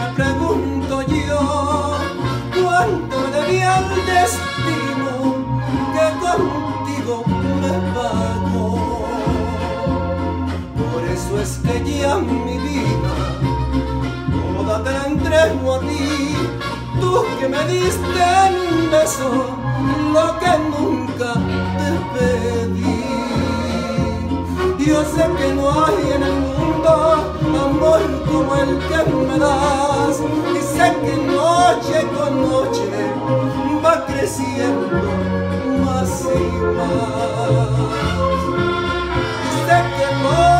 me pregunto yo, cuánto me debía el destino que contigo me pagó. Por eso es que ya mi vida toda te la entrego a ti, tú que me diste en un beso lo que nunca te pedí. Yo sé que no hay en el mundo amor como el que me das, y sé que noche con noche va creciendo más y más. Y sé que no